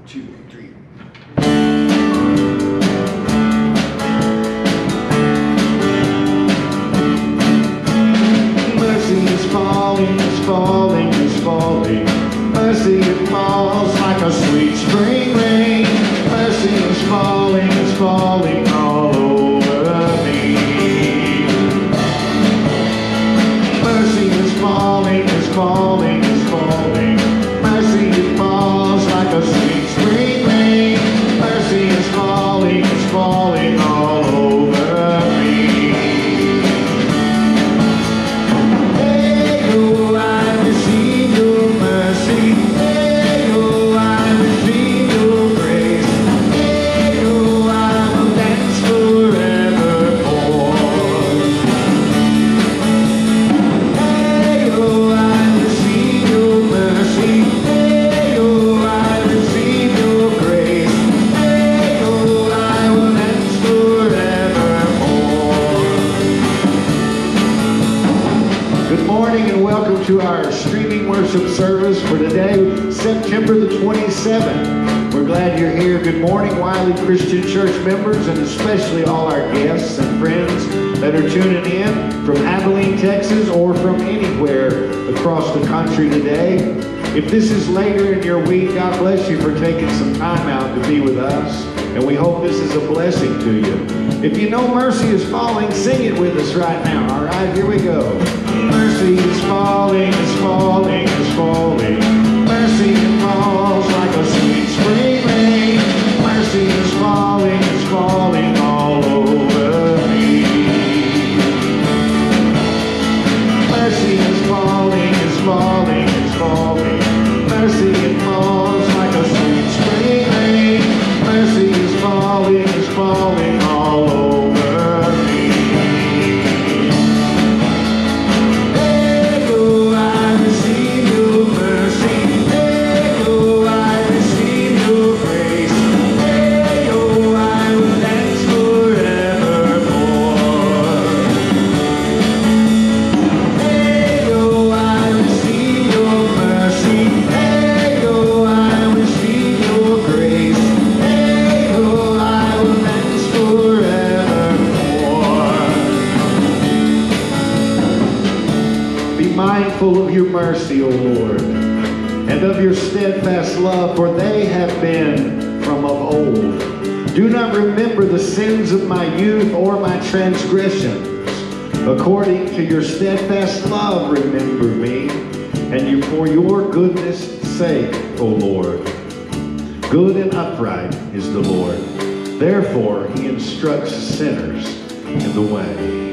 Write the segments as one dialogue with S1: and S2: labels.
S1: 2, 3. Mercy is falling, is falling, is falling. Mercy, it falls like a sweet spring rain. Mercy is falling all over me. Mercy is falling, is falling, is falling. Mercy, it falls like a sweet spring rain. Mercy is falling all over me. Hey, oh, I receive your mercy. Hey, oh, I receive your grace. Hey, oh, I will dance forevermore. Hey, oh, I receive your mercy. Hey, oh, I receive your grace. Hey, oh, I will dance forevermore. Good morning and welcome to our streaming worship service for today, September the 27th. We're glad you're here. Good morning, Wiley Christian Church members, and especially all our guests and friends that are tuning in from Abilene, Texas, or from anywhere across the country today. If this is later in your week, God bless you for taking some time out to be with us, and we hope this is a blessing to you. If you know Mercy is Falling, sing it with us right now, all right? Here we go. Mercy is falling, is falling, is falling. Mercy falls like a sweet spring rain. Mercy is falling all over me. Mercy is falling, is falling, is falling. Mercy, it falls like a sweet spring rain. Mercy is falling all over me. Hey, oh, I receive your mercy. Hey, oh, I receive your grace. Hey, oh, I will dance forevermore. Hey, oh, I receive your mercy. Hey, oh, I receive your grace. Hey, oh, I will dance forevermore. Be mindful of your mercy, O Lord, and of your steadfast love, for they have been from of old. Do not remember the sins of my youth or my transgressions. According to your steadfast love, remember me, and you for your goodness' sake, O Lord. Good and upright is the Lord. Therefore, he instructs sinners in the way.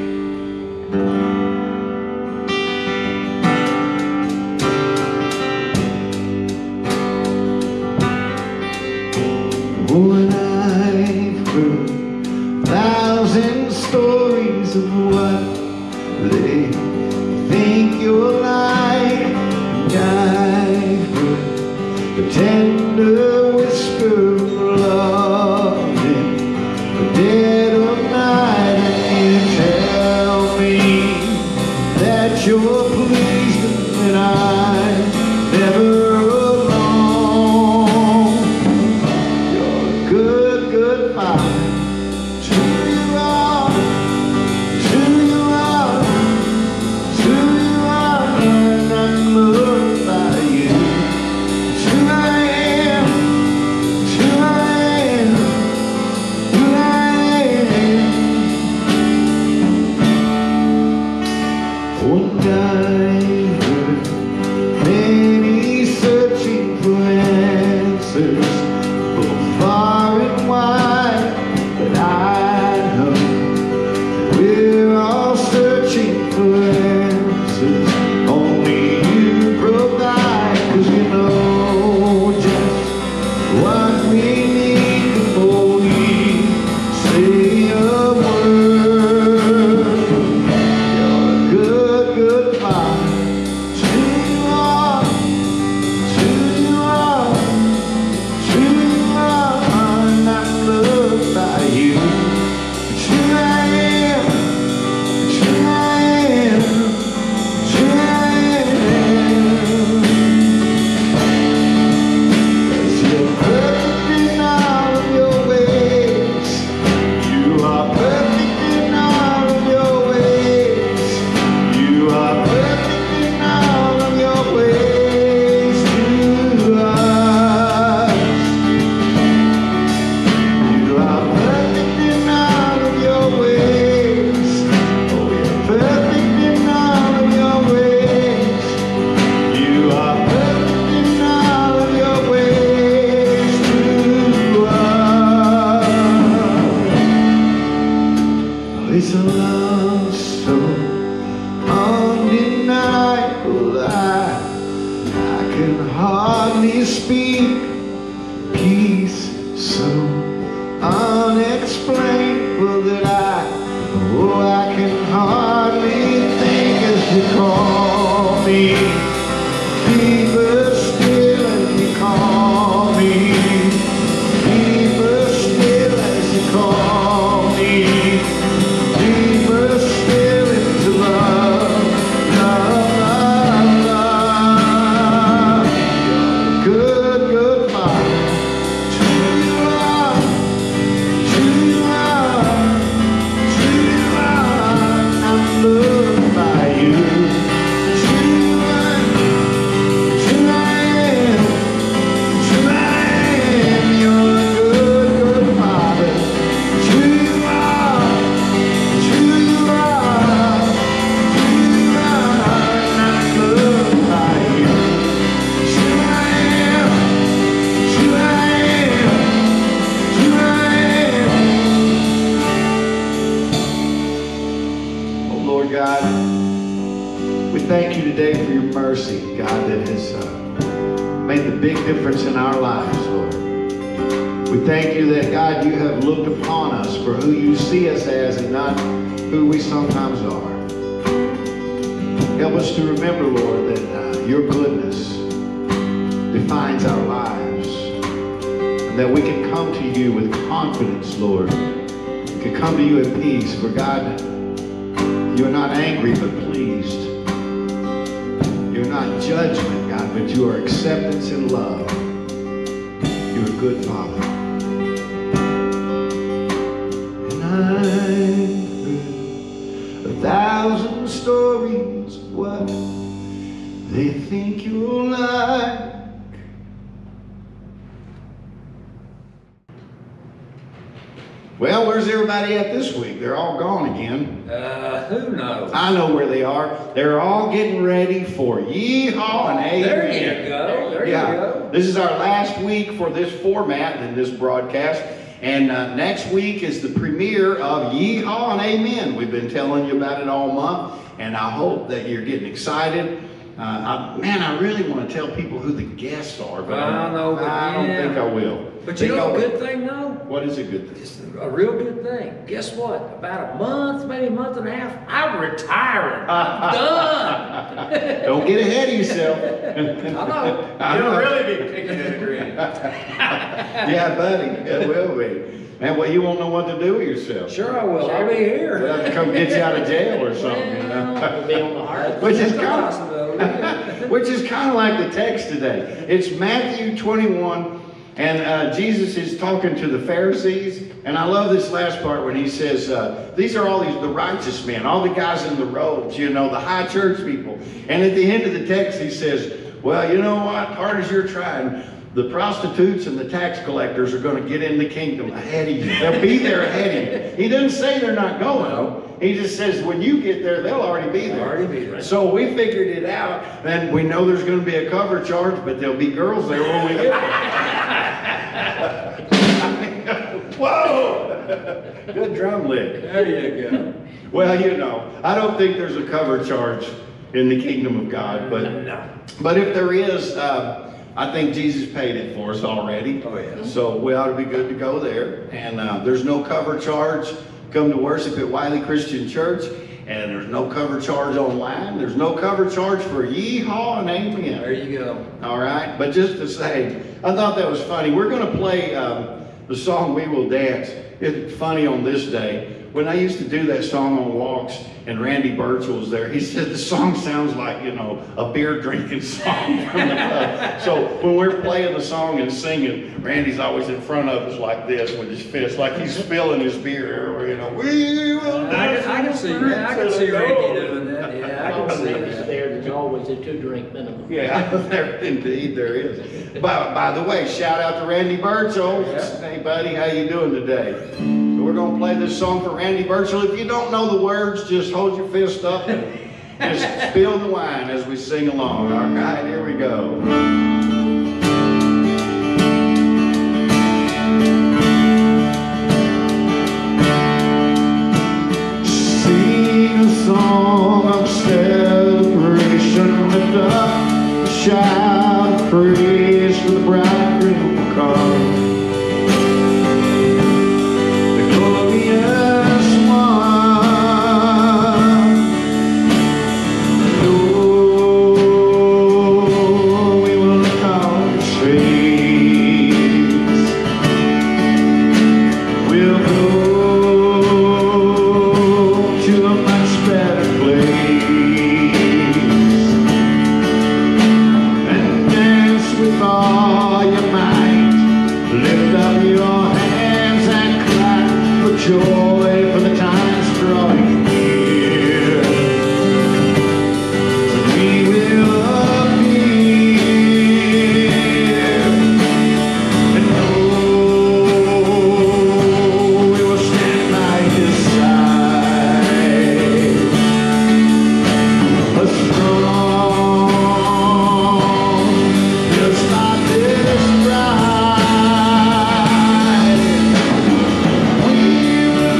S1: When I've heard 1,000 stories of what they think you're like, and I've heard the tender whisper of love in the dead of night, and you tell me that you're pleased and I'm never alone. You're a good, good Father. True you are, true you are, true you are, and I'm moved by you. True I am, true I am, true I am. One time heard many searching for answers, both far and wide, but I know that we're all searching for answers. Only you provide, 'cause you know just what we need before we say a word. You're a good, good Father. True you are, true you are, true you are, and I'm loved by you. True I am, true I am, true I am. 'Cause you're perfect. big difference in our lives, Lord. We thank you that, God, you have looked upon us for who you see us as and not who we sometimes are. Help us to remember, Lord, that your goodness defines our lives, and that we can come to you with confidence, Lord. We can come to you in peace, for God, you are not angry but pleased. You're not judgment, God, but you are acceptance and love. You're a good Father. And I've heard 1,000 stories of what they think you'll like. Well, where's everybody at this week? They're all gone again.
S2: Who knows?
S1: I know where they are. They're all getting ready for Yeehaw and Amen.
S2: There you go. There you go.
S1: This is our last week for this format in this broadcast. And next week is the premiere of Yeehaw and Amen. We've been telling you about it all month, and I hope that you're getting excited. Man, I really want to tell people who the guests are, but I don't think I will.
S2: But you know a good thing, though?
S1: What is a good thing?
S2: It's a real good thing. Guess what? About a month, maybe a month and a half, I'm retiring. I'm done.
S1: Don't get ahead of yourself.
S2: I know. You'll really be picking at a grin.
S1: Yeah, buddy. It will be. Man, well, you won't know what to do with yourself.
S2: Sure I will. I'll be here.
S1: We'll have to come get you out of jail or something.
S2: Well,
S3: be on the heart.
S1: Which is kind of like the text today. It's Matthew 21, and Jesus is talking to the Pharisees. And I love this last part when he says, these are all the righteous men, all the guys in the robes, you know, the high church people. And at the end of the text, he says, well, you know what? Hard as you're trying, the prostitutes and the tax collectors are going to get in the kingdom ahead of you. They'll be there ahead of you. He doesn't say they're not going. He just says when you get there, they'll already be there. So we figured it out, and we know there's going to be a cover charge, but there'll be girls there when we get there. Whoa! Good drum lick.
S2: There you go.
S1: Well, you know, I don't think there's a cover charge in the kingdom of God, but if there is, I think Jesus paid it for us already.
S2: Oh, yeah.
S1: So we ought to be good to go there. And there's no cover charge. Come to worship at Wiley Christian Church. And there's no cover charge online. There's no cover charge for Yeehaw and Amen.
S2: There you go.
S1: All right. But just to say, I thought that was funny. We're going to play the song We Will Dance. It's funny on this day. When I used to do that song on walks and Randy Birchall was there, he said the song sounds like, you know, a beer drinking song from the club. So when we're playing the song and singing, Randy's always in front of us like this with his fist, like he's spilling his beer, or, you know, we will dance.
S2: I can see that. I can see Randy doing that. Yeah, I can see that.
S3: There's always a 2-drink minimum.
S1: Yeah, indeed there is. By the way, shout out to Randy Birchall. Yeah. Hey buddy, how you doing today? So we're going to play this song for Randy Birchall. If you don't know the words, just hold your fist up and just spill the wine as we sing along. All right, here we go. Sing a song of celebration, lift up a shout of praise for the bridegroom will come. Joy for the times drawing near. We will appear and know we will stand by his side. A strong, just like this bride. We will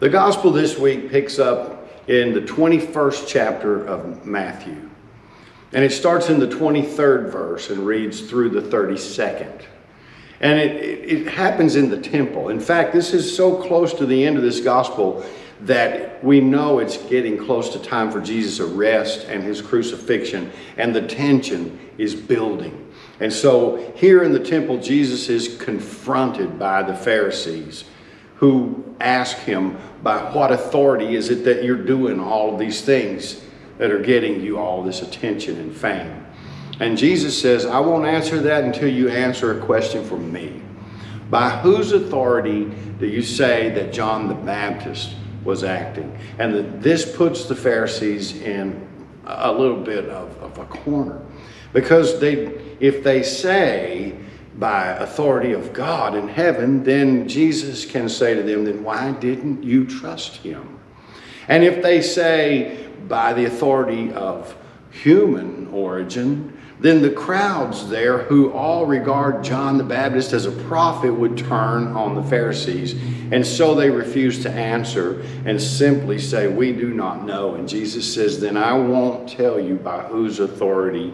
S4: The gospel this week picks up in the 21st chapter of Matthew. And it starts in the 23rd verse and reads through the 32nd. And it happens in the temple. In fact, this is so close to the end of this gospel that we know it's getting close to time for Jesus' arrest and his crucifixion, and the tension is building. And so here in the temple, Jesus is confronted by the Pharisees, who ask him, by what authority is it that you're doing all of these things that are getting you all this attention and fame? And Jesus says, I won't answer that until you answer a question from me. By whose authority do you say that John the Baptist was acting? And this puts the Pharisees in a little bit of a corner. Because if they say by authority of God in heaven, then Jesus can say to them, then why didn't you trust him? And if they say by the authority of human origin, then the crowds there, who all regard John the Baptist as a prophet, would turn on the Pharisees. And so they refuse to answer and simply say, we do not know. And Jesus says, then I won't tell you by whose authority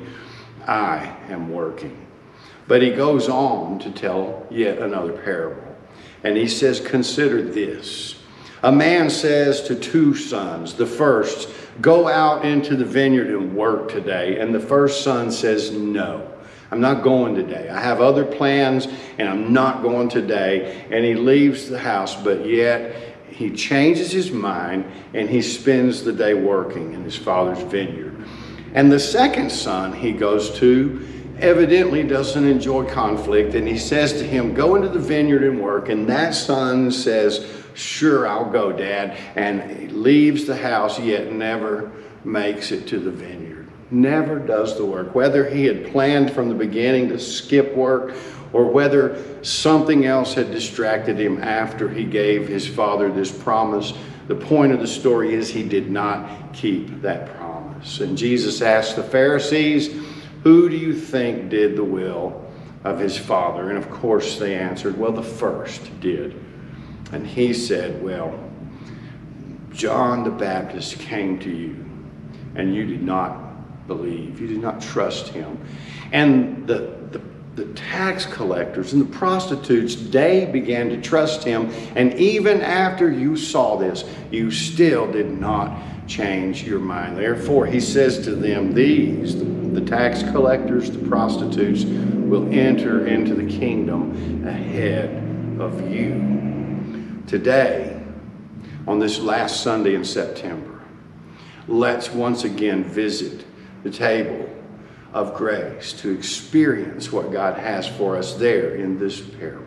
S4: I am working. But he goes on to tell yet another parable. And he says, consider this. A man says to two sons, the first, go out into the vineyard and work today. And the first son says, no, I'm not going today. I have other plans and I'm not going today. And he leaves the house, but yet he changes his mind and he spends the day working in his father's vineyard. And the second son he goes to evidently doesn't enjoy conflict, and he says to him, go into the vineyard and work. And that son says, sure, I'll go, Dad, and he leaves the house, yet never makes it to the vineyard. Never does the work. Whether he had planned from the beginning to skip work, or whether something else had distracted him after he gave his father this promise, the point of the story is he did not keep that promise. And Jesus asked the Pharisees, who do you think did the will of his father? And of course they answered, well, the first did. And he said, well, John the Baptist came to you and you did not believe. You did not trust him. And the tax collectors and the prostitutes, they began to trust him. And even after you saw this, you still did not change your mind. Therefore, he says to them, these, the tax collectors, the prostitutes, will enter into the kingdom ahead of you. Today, on this last Sunday in September, let's once again visit the table of grace to experience what God has for us there in this parable.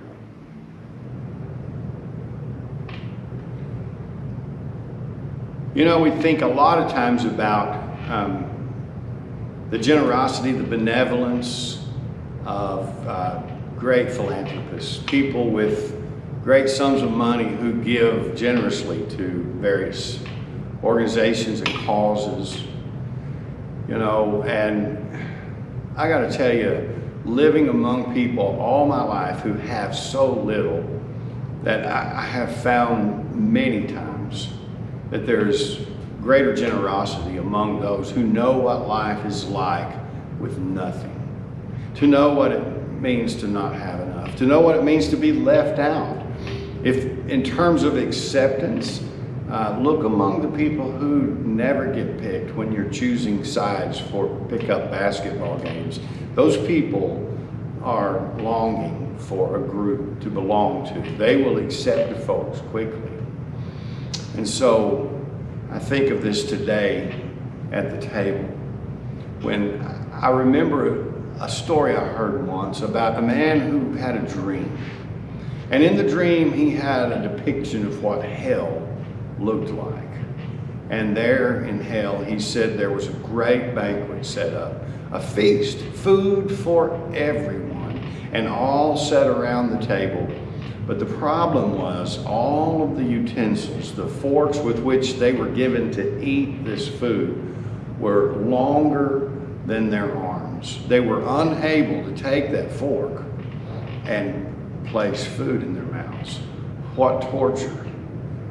S4: You know, we think a lot of times about the generosity, the benevolence of great philanthropists, people with great sums of money who give generously to various organizations and causes. You know, and I got to tell you, living among people all my life who have so little, that I have found many times that there's greater generosity among those who know what life is like with nothing, to know what it means to not have enough, to know what it means to be left out. If in terms of acceptance, look among the people who never get picked when you're choosing sides for pickup basketball games. Those people are longing for a group to belong to. They will accept the folks quickly. And so I think of this today at the table when I remember a story I heard once about a man who had a dream. And in the dream, he had a depiction of what hell looked like. And there in hell, he said there was a great banquet set up, a feast, food for everyone, and all sat around the table. But the problem was all of the utensils, the forks with which they were given to eat this food, were longer than their arms. They were unable to take that fork and place food in their mouths. What torture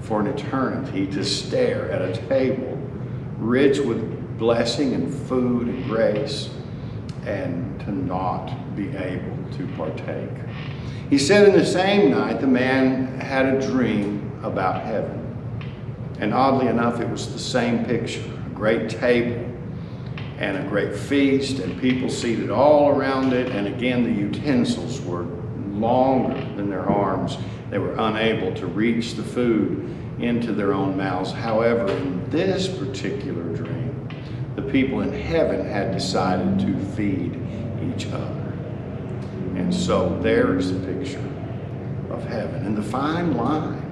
S4: for an eternity to stare at a table rich with blessing and food and grace, and to not be able to partake. He said in the same night the man had a dream about heaven. And oddly enough, it was the same picture, a great table and a great feast, and people seated all around it. And again, the utensils were longer than their arms. They were unable to reach the food into their own mouths. However, in this particular dream, the people in heaven had decided to feed each other. And so there is a picture of heaven, and the fine line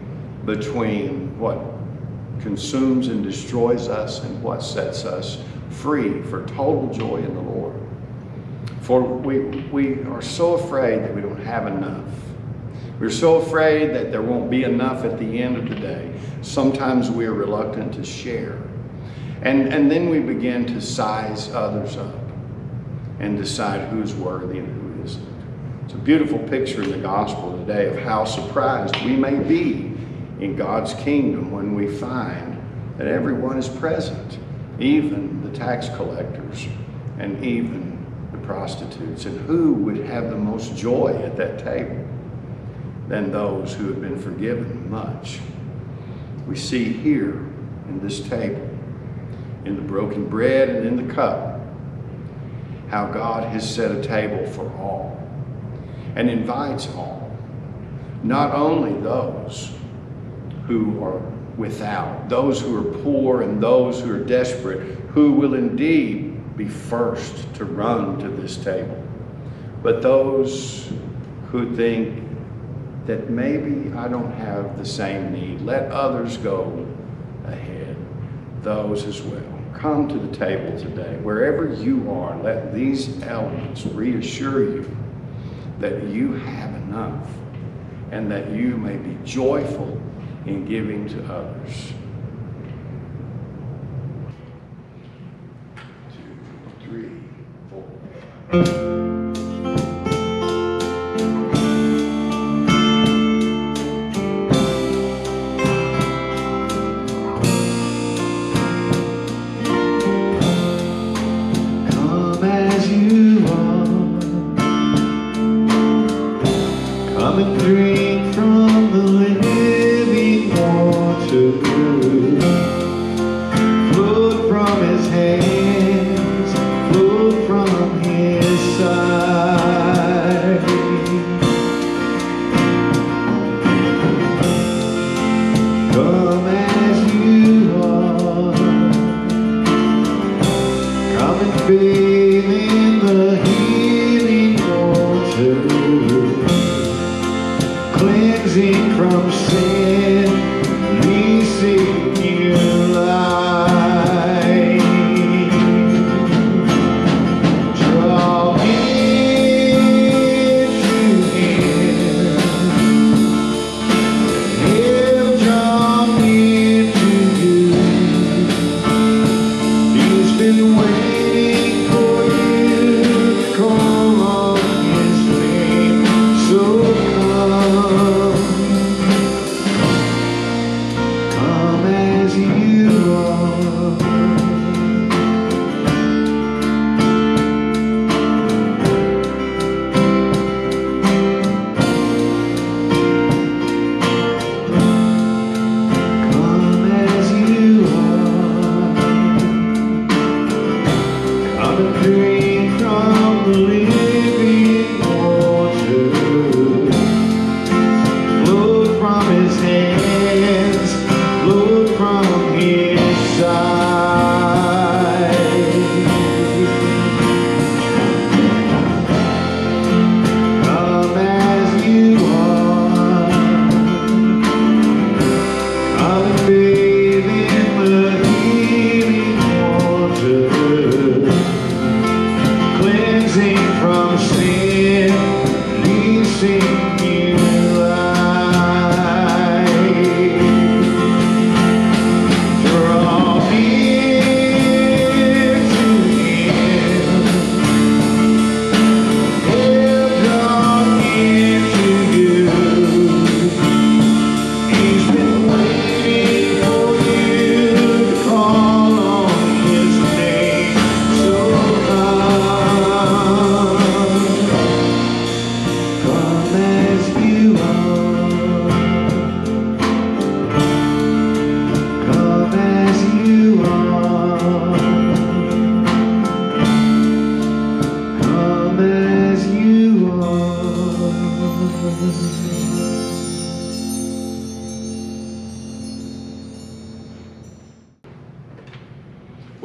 S4: between what consumes and destroys us and what sets us free for total joy in the Lord. For we are so afraid that we don't have enough. We're so afraid that there won't be enough at the end of the day. Sometimes we are reluctant to share. And then we begin to size others up and decide who's worthy and who isn't. It's a beautiful picture in the gospel today of how surprised we may be in God's kingdom when we find that everyone is present, even the tax collectors and even the prostitutes. And who would have the most joy at that table than those who have been forgiven much? We see here in this table, in the broken bread and in the cup, how God has set a table for all and invites all, not only those who are without, those who are poor and those who are desperate, who will indeed be first to run to this table, but those who think that maybe I don't have the same need. Let others go ahead. Those as well. Come to the table today. Wherever you are, let these elements reassure you that you have enough and that you may be joyful in giving to others. 2, 3, 4. He's been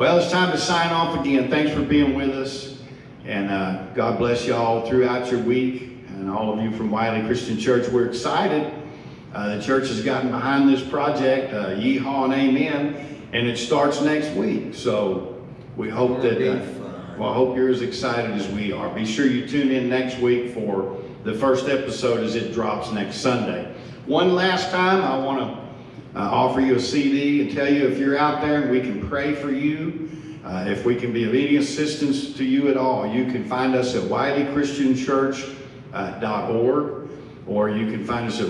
S1: Well, it's time to sign off again. Thanks for being with us. And God bless you all throughout your week. And all of you from Wiley Christian Church, we're excited. The church has gotten behind this project, Yeehaw and Amen, and it starts next week. So we hope that, well, I hope you're as excited as we are. Be sure you tune in next week for the first episode as it drops next Sunday. One last time, I want to offer you a CD and tell you if you're out there and we can pray for you, if we can be of any assistance to you at all, you can find us at wileychristianchurch.org, or you can find us at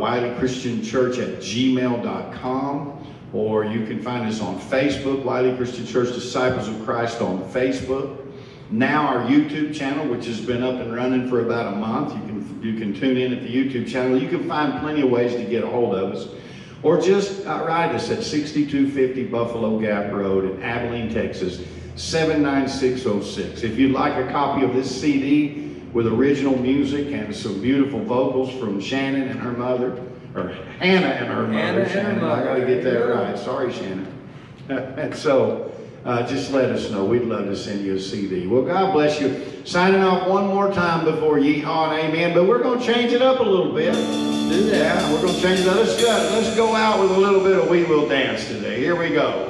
S1: wileychristianchurch@gmail.com, or you can find us on Facebook, Wiley Christian Church Disciples of Christ on Facebook. Now our YouTube channel, which has been up and running for about a month, you can tune in at the YouTube channel. You can find plenty of ways to get a hold of us. Or just write us at 6250 Buffalo Gap Road in Abilene, Texas, 79606. If you'd like a copy of this CD with original music and some beautiful vocals from Shannon and her mother, or Hannah and her mother, Shannon, I gotta get that right. Sorry, Shannon. And so, just let us know. We'd love to send you a CD. Well, God bless you. Signing off one more time before Yeehaw and Amen, but we're going to change it up a little bit.
S2: Do that.
S1: Yeah, we're going to change it up. Let's go out with a little bit of We Will Dance today. Here we go.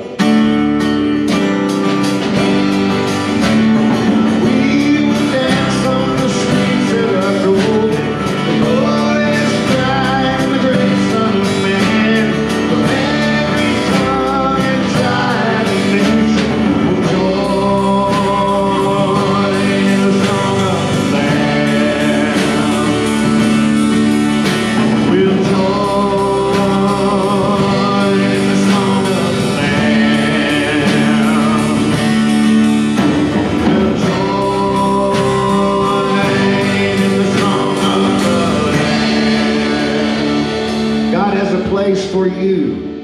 S1: We will dance on the streets of our gold. The glorious sky and the great Son of Man. From every tongue and tribe and nation will join in the song of the Lamb. We'll join in the song of the Lamb. We'll join in the song of the Lamb. God has a place for you.